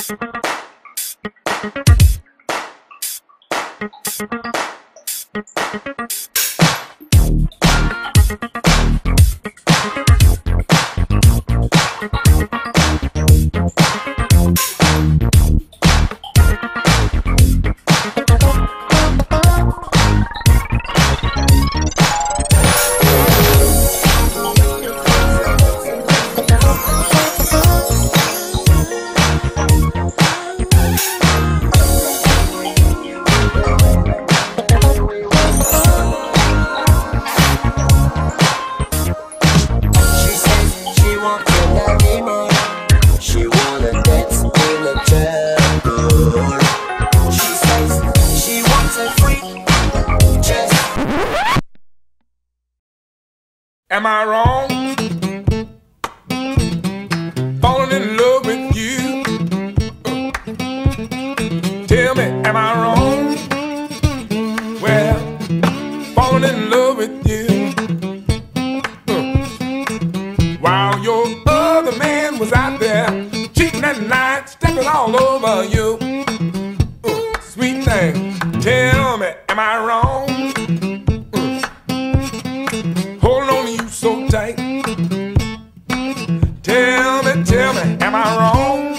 Am I wrong? Falling in love with you. Tell me, am I wrong? Well, falling in love with you. While your other man was out there cheating at night, stepping all over you. Sweet thing, tell me, am I wrong? So tight. Tell me, am I wrong?